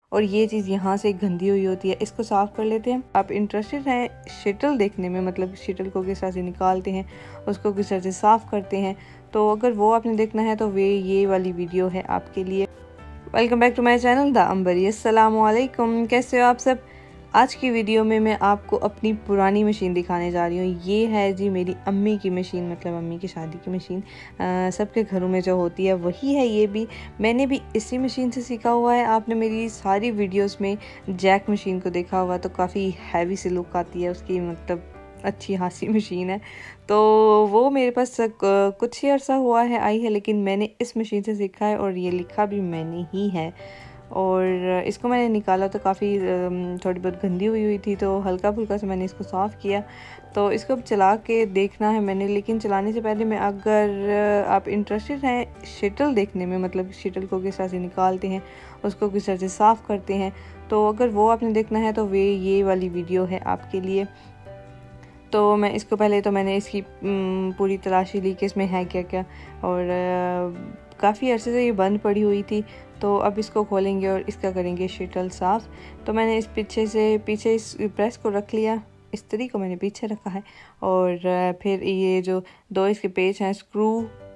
और ये चीज़ यहाँ से गंदी हुई होती है, इसको साफ़ कर लेते हैं। आप इंटरेस्टेड हैं शटल देखने में, मतलब शटल को किस तरह से निकालते हैं, उसको किस तरह से साफ़ करते हैं, तो अगर वो आपने देखना है तो वे ये वाली वीडियो है आपके लिए। Welcome back to my channel the Ambari. अस्सलाम वालेकुम, कैसे हो आप सब। आज की वीडियो में मैं आपको अपनी पुरानी मशीन दिखाने जा रही हूँ। ये है जी मेरी अम्मी की मशीन, मतलब अम्मी की शादी की मशीन। सबके घरों में जो होती है वही है ये भी। मैंने भी इसी मशीन से सीखा हुआ है। आपने मेरी सारी वीडियोस में जैक मशीन को देखा हुआ, तो काफ़ी हैवी सी लुक आती है उसकी, मतलब अच्छी खासी मशीन है। तो वो मेरे पास कुछ ही अर्सा हुआ है आई है, लेकिन मैंने इस मशीन से सीखा है और ये लिखा भी मैंने ही है। और इसको मैंने निकाला तो काफ़ी थोड़ी बहुत गंदी हुई हुई थी, तो हल्का फुल्का से मैंने इसको साफ़ किया। तो इसको अब चला के देखना है मैंने, लेकिन चलाने से पहले मैं, अगर आप इंटरेस्टेड हैं शटल देखने में, मतलब शटल को किस तरह से निकालते हैं, उसको किस तरह से साफ़ करते हैं, तो अगर वो आपने देखना है तो वे ये वाली वीडियो है आपके लिए। तो मैं इसको पहले तो मैंने इसकी पूरी तलाशी ली कि इसमें है क्या क्या, और काफ़ी अरसे से ये बंद पड़ी हुई थी। तो अब इसको खोलेंगे और इसका करेंगे शटल साफ़। तो मैंने इस पीछे इस प्रेस को रख लिया, इस तरीके को मैंने पीछे रखा है। और फिर ये जो दो इसके पेच हैं स्क्रू,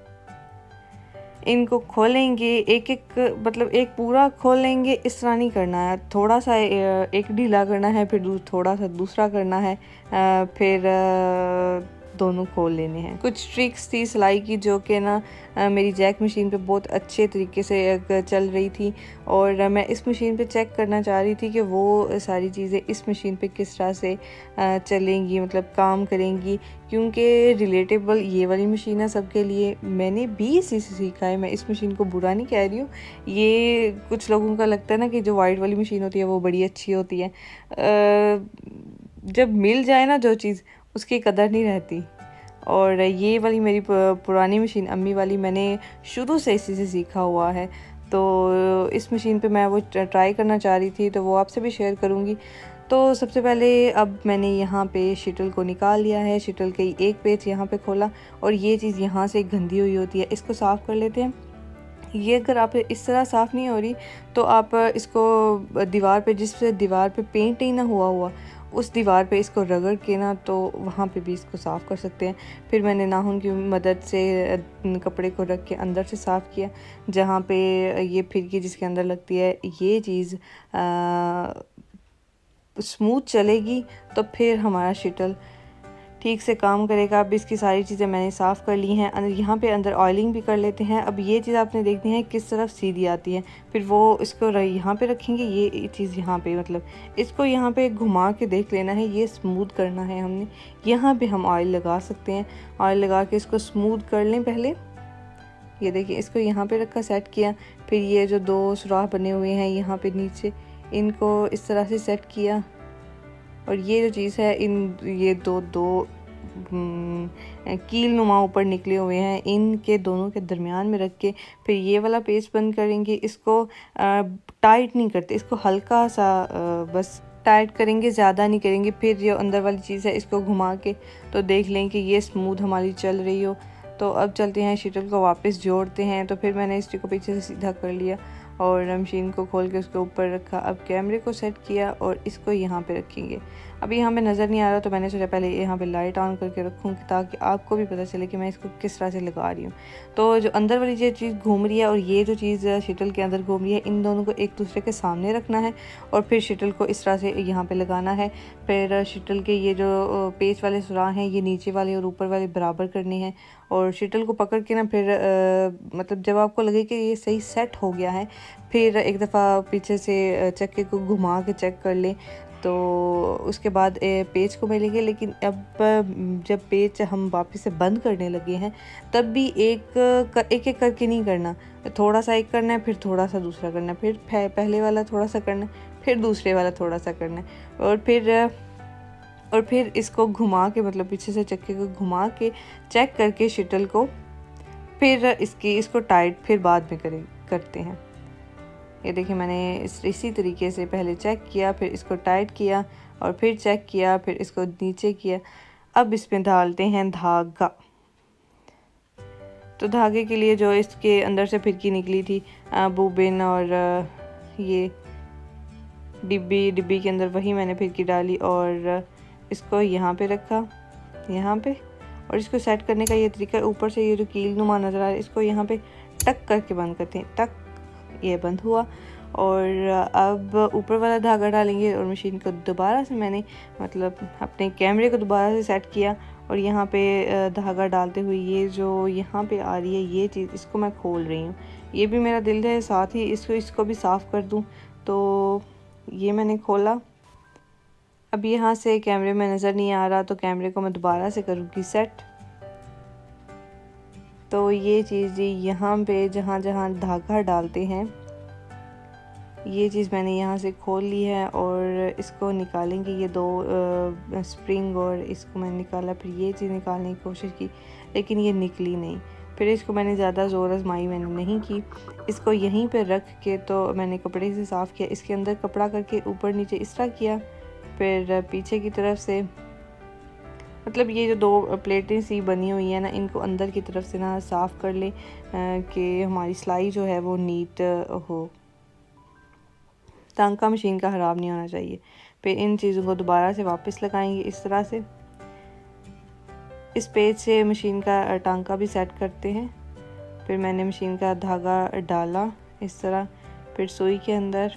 इनको खोलेंगे एक एक, मतलब एक पूरा खोलेंगे, इस तरह नहीं करना है। थोड़ा सा एक ढीला करना है, फिर थोड़ा सा दूसरा करना है, फिर दोनों खोल लेने हैं। कुछ ट्रिक्स थी सिलाई की जो कि ना मेरी जैक मशीन पे बहुत अच्छे तरीके से चल रही थी, और मैं इस मशीन पे चेक करना चाह रही थी कि वो सारी चीज़ें इस मशीन पे किस तरह से चलेंगी, मतलब काम करेंगी, क्योंकि रिलेटेबल ये वाली मशीन है सबके लिए। मैंने भी इसी से सीखा है, मैं इस मशीन को बुरा नहीं कह रही हूँ। ये कुछ लोगों का लगता है ना कि जो वाइट वाली मशीन होती है वो बड़ी अच्छी होती है। जब मिल जाए ना जो चीज़, उसकी कदर नहीं रहती। और ये वाली मेरी पुरानी मशीन अम्मी वाली, मैंने शुरू से इसी से सीखा हुआ है। तो इस मशीन पे मैं वो ट्राई करना चाह रही थी, तो वो आपसे भी शेयर करूँगी। तो सबसे पहले अब मैंने यहाँ पे शटल को निकाल लिया है, शटल के एक पेच यहाँ पे खोला, और ये चीज़ यहाँ से गंदी हुई होती है, इसको साफ़ कर लेते हैं। ये अगर आप इस तरह साफ़ नहीं हो रही तो आप इसको दीवार पे, जिस दीवार पे पेंट ही ना हुआ उस दीवार पे इसको रगड़ के ना, तो वहाँ पे भी इसको साफ़ कर सकते हैं। फिर मैंने नाखून की मदद से कपड़े को रख के अंदर से साफ़ किया, जहाँ पे ये फिरकी जिसके अंदर लगती है, ये चीज़ स्मूथ चलेगी तो फिर हमारा शटल ठीक से काम करेगा। अब इसकी सारी चीज़ें मैंने साफ़ कर ली हैं। यहाँ पे अंदर ऑयलिंग भी कर लेते हैं। अब ये चीज़ आपने देखनी है किस तरफ सीधी आती है, फिर वो इसको यहाँ पे रखेंगे, ये चीज़ यहाँ पे, मतलब इसको यहाँ पे घुमा के देख लेना है, ये स्मूथ करना है हमने। यहाँ पे हम ऑयल लगा सकते हैं, ऑयल लगा के इसको स्मूथ कर लें पहले। ये देखिए, इसको यहाँ पे रखा, सेट किया। फिर ये जो दो सुराख बने हुए हैं यहाँ पे नीचे, इनको इस तरह से सेट किया। और ये जो चीज़ है, ये दो कील नुमा ऊपर निकले हुए हैं, इनके दोनों के दरमियान में रख के फिर ये वाला पेच बंद करेंगे। इसको टाइट नहीं करते, इसको हल्का सा बस टाइट करेंगे, ज़्यादा नहीं करेंगे। फिर जो अंदर वाली चीज़ है इसको घुमा के तो देख लें कि ये स्मूथ हमारी चल रही हो। तो अब चलते हैं शटल को वापस जोड़ते हैं। तो फिर मैंने इसको पीछे से सीधा कर लिया और मशीन को खोल के उसके ऊपर रखा। अब कैमरे को सेट किया और इसको यहाँ पे रखेंगे। अब यहाँ पे नज़र नहीं आ रहा, तो मैंने सोचा पहले यहाँ पे लाइट ऑन करके रखूँगी ताकि आपको भी पता चले कि मैं इसको किस तरह से लगा रही हूँ। तो जो अंदर वाली ये चीज़ घूम रही है और ये जो चीज़ शटल के अंदर घूम रही है, इन दोनों को एक दूसरे के सामने रखना है और फिर शटल को इस तरह से यहाँ पे लगाना है। फिर शटल के ये जो पेच वाले सुराख हैं, ये नीचे वाले और ऊपर वाले बराबर करने हैं। और शटल को पकड़ के ना फिर मतलब जब आपको लगे कि ये सही सेट हो गया है, फिर एक दफ़ा पीछे से चक्के को घुमा के चेक कर लें। तो उसके बाद पेच को मिलेंगे। लेकिन अब जब पेच हम वापस से बंद करने लगे हैं, तब भी एक एक करके नहीं करना, थोड़ा सा एक करना है, फिर थोड़ा सा दूसरा करना है, फिर पहले वाला थोड़ा सा करना है, फिर दूसरे वाला थोड़ा सा करना है, और फिर इसको घुमा के, मतलब पीछे से चक्के को घुमा के चेक करके शटल को, फिर इसको टाइट फिर बाद में करते हैं। ये देखिए, मैंने इसी तरीके से पहले चेक किया, फिर इसको टाइट किया और फिर चेक किया, फिर इसको नीचे किया। अब इसमें डालते हैं धागा। तो धागे के लिए जो इसके अंदर से फिरकी निकली थी, बोबिन और ये डिब्बी के अंदर वही मैंने फिरकी डाली और इसको यहाँ पे रखा, यहाँ पे। और इसको सेट करने का ये तरीका है, ऊपर से ये जो कील नुमा नज़र आ रहा है इसको यहाँ पे टक करके बंद करते हैं, टक, ये बंद हुआ। और अब ऊपर वाला धागा डालेंगे और मशीन को दोबारा से मैंने मतलब अपने कैमरे को दोबारा से सेट किया और यहाँ पे धागा डालते हुए ये जो यहाँ पे आ रही है ये चीज़, इसको मैं खोल रही हूँ। ये भी मेरा दिल है, साथ ही इसको भी साफ़ कर दूँ। तो ये मैंने खोला। अब यहाँ से कैमरे में नज़र नहीं आ रहा तो कैमरे को मैं दोबारा से करूँगी सेट। तो ये चीज़ जी यहाँ पे जहाँ जहाँ धागा डालते हैं ये चीज़ मैंने यहाँ से खोल ली है और इसको निकालेंगे, ये दो स्प्रिंग, और इसको मैंने निकाला। फिर ये चीज़ निकालने की कोशिश की लेकिन ये निकली नहीं। फिर इसको मैंने ज़्यादा ज़ोर आजमाई मैंने नहीं की, इसको यहीं पे रख के तो मैंने कपड़े से साफ़ किया, इसके अंदर कपड़ा करके ऊपर नीचे इस तरह किया। फिर पीछे की तरफ से मतलब ये जो दो प्लेटें सी बनी हुई है ना, इनको अंदर की तरफ से ना साफ़ कर ले कि हमारी सिलाई जो है वो नीट हो, टांका मशीन का ख़राब नहीं होना चाहिए। फिर इन चीज़ों को दोबारा से वापस लगाएंगे इस तरह से। इस पेज से मशीन का टांका भी सेट करते हैं। फिर मैंने मशीन का धागा डाला इस तरह, फिर सुई के अंदर,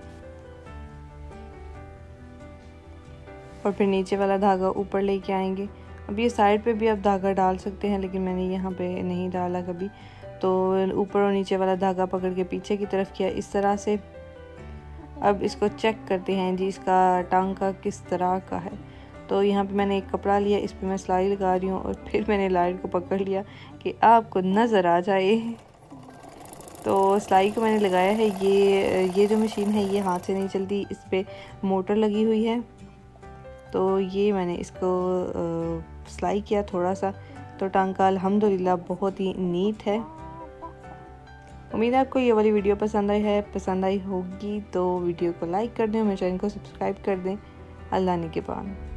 और फिर नीचे वाला धागा ऊपर लेके आएंगे। अब ये साइड पे भी आप धागा डाल सकते हैं लेकिन मैंने यहाँ पे नहीं डाला कभी। तो ऊपर और नीचे वाला धागा पकड़ के पीछे की तरफ किया इस तरह से। अब इसको चेक करते हैं जी इसका टांका किस तरह का है। तो यहाँ पे मैंने एक कपड़ा लिया, इस पे मैं सिलाई लगा रही हूँ और फिर मैंने लाइट को पकड़ लिया कि आपको नज़र आ जाए। तो सिलाई को मैंने लगाया है। ये जो मशीन है ये हाथ से नहीं चलती, इस पर मोटर लगी हुई है। तो ये मैंने इसको सिलाई किया थोड़ा सा, तो टांका अल्हम्दुलिल्लाह बहुत ही नीट है। उम्मीद है आपको ये वाली वीडियो पसंद आई होगी। तो वीडियो को लाइक कर दें, मेरे चैनल को सब्सक्राइब कर दें। अल्लाह निगहबान।